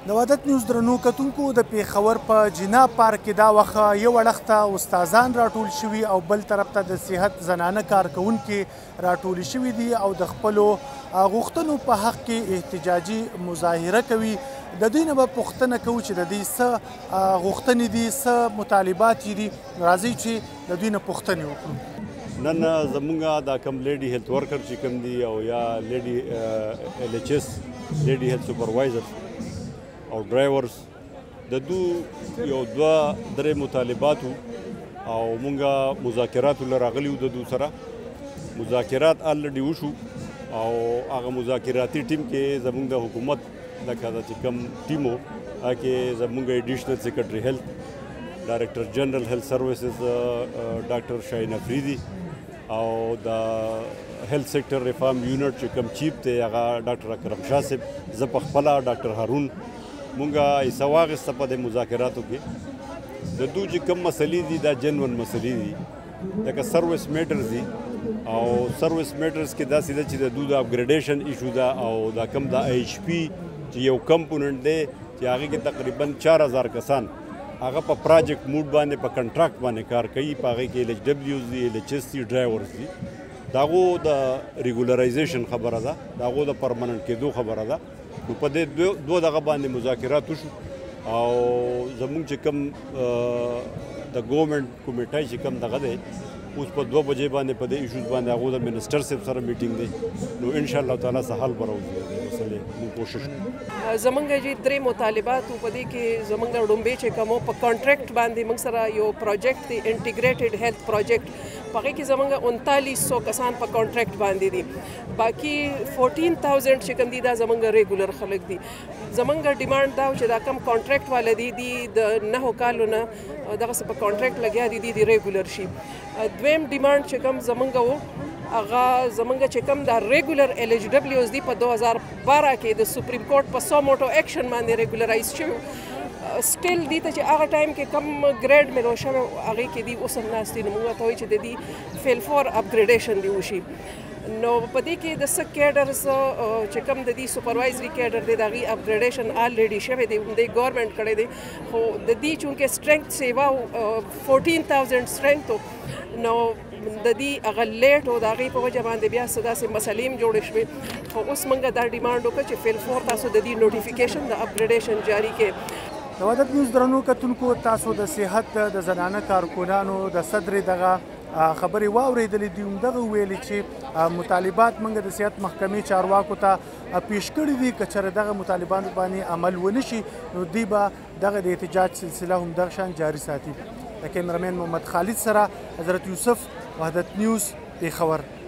د وحدت نیوز درنو کتونکو د پیښور په جنا پارک کې دا وخت یو اړخ ته استادان راټول شوي او بل طرف ته د صحت زنانه کارکوونکي راټول شوي دي او د خپلو غوښتنو په حق کې احتجاجي مظاهره کوي. د دوی نه به پوښتنه کوو چې د دوی څه غوښتنې دي، څه مطالبات دي. راځئ چې د دوی نه پوښتنې وکړو. نن زمونږ دا کم لیډي هیلث ورکر چې کوم دي او یا لیډي LHS لیډي هیلث سپروایزر او ډرایورز د یو دوه درې مطالبات او مونږه مذاکراتو له راغلي د دوی سره مذاکرات الریډي وشو او هغه مذاکراتي ټیم کې زمونږ د حکومت لکه دا چې کوم ټیم و هغه کې زمونږ ایډیشنل سیکرټري هیلث ډایرکټر جنرال هیلث سروسز ډاکټر شاهین افریدي او د هیلث سیکټر ریفارم یونټ چې کوم چیف دی هغه ډاکټر اکرم شاه صاحب، زه پخپله ډاکټر هارون مونږه حصه واخیسته په دې مذاکراتو کې. د دوی چې کوم مسلې دي دا جنون مسلې دي، لکه سروس میټرز دي او سروس میټرز کې داسې ده چې د دوی د اپګریډیشن ایشو ده او دا کم د IHP چې یو کمپوننټ دی چې هغې کې تقریبا 4000 کسان هغه په پراجیکټ موډ باندې په کنټراکټ باندې کار کوي. په هغې کې LHWs دي، LHS دي، ډرایورز دي. د هغو د ریګولرایزیشن خبره ده، د هغو د پرمننټ کېدو خبره ده. نو په دې دوه دغه باندې مذاکرات وشو او زمونږ چې کوم د ګورنمنټ کمیټه چې کوم دغه دی اوس په 2 بجې باندې په دې ایشوز باندې هغو د منسټر صاحب سره میټینګ دی. نو انشاءالله تعالی څه حل به راوځي د مسلې موږ کوشش کوو. زمونږ چې 3 مطالبات په دې کې زمونږ ډومبې چې کوم په کانټریکټ باندې موږ سره یو پروجیکټ دی انټیګریټډ هیلث پروجیکټ، په هغې کې زمونږ 3900 کسان په کانټریکټ باندې دي، باقي 14000 چې کوم دي دا زمونږ ریګولر خلک دي. زمونږ ډیمانډ دا چې دا کم کانټریکټ والا دي د 9 کالو نه دغسې په کانټریکټ لګیا دي د ریګولر شي. دویم ډیمانډ چې کوم زمونږ و هغه زمونږ چې کوم د ریګولر LHWs دي په 2012 کې د سپریم کورټ په 100 موټو ایکشن باندې ریګولرایز شوي، سټیل دي ته چې هغه ټایم کې کم ګریډ ملو شوی هغې کې دي اوس هم ناست دي. نو موږ ته وایي چې د دې فیل فور اپګریډیشن دي وشي. نو په دې کې د څه کیډرز چې کوم د دې سپروایزري کیډر دی د هغې اپګریډیشن الریډي شوی دی، د ګورنمنټ کړی دی، خو د دې چونکې سټرینګث سیوا 14000 سټرینګث و نو د دې هغه لیټ و د هغې په وجه باندې بیا څه داسې مسلې هم جوړې شوې. خو اوس موږ دا ډیمانډ وکړه چې فیل فور تاسو د دې نوټیفیکیشن د اپګریډیشن جاري کړئ. د وحدت نیوز درنو کتونکو تاسو د صحت د زنانه کارکونانو د صدر دغه خبرې واورېدلې دي. همدغه ویلي چې مطالبات موږ د صحت محکمې چارواکو ته پیش کړي دي، که چېرې دغه مطالباتو باندې عمل ونه شي نو دوی به دغه د احتجاج سلسله همدغه شان جاري ساتي. د کیمرمین محمد خالد سره حضرت یوسف، وحدت نیوز، پیښور.